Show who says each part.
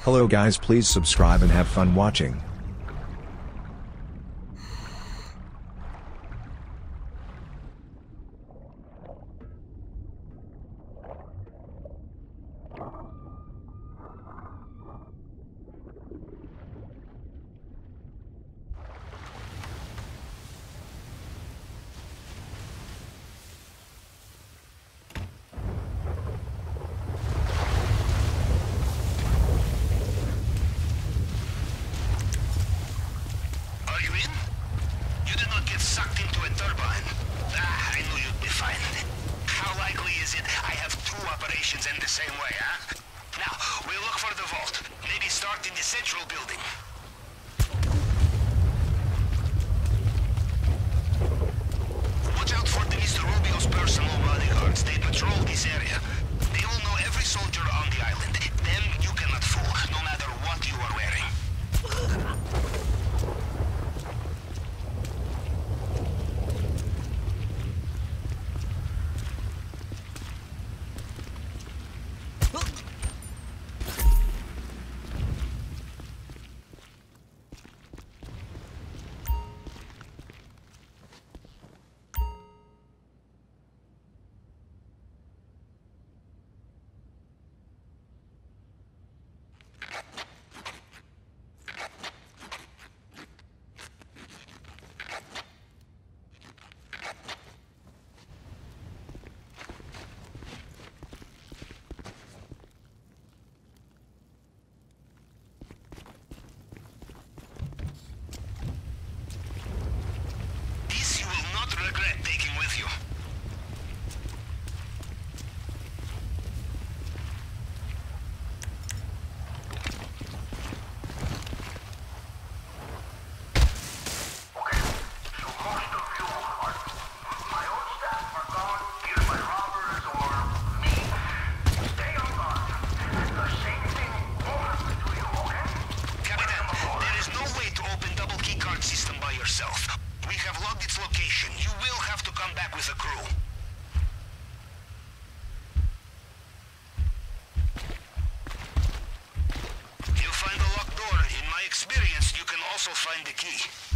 Speaker 1: Hello guys, please subscribe and have fun watching.
Speaker 2: Are you in? You did not get sucked into a turbine. I knew you'd be fine. How likely is it I have two operations in the same way, huh? Now, we'll look for the vault. Maybe start in the central building. Watch out for the Mr. Rubio's personal bodyguards. They patrol this area. They will know every soldier on the island. Them you cannot fool, no matter what you are wearing. Regret taking with you. We have logged its location. You will have to come back with a crew. You'll find a locked door. In my experience, you can also find the key.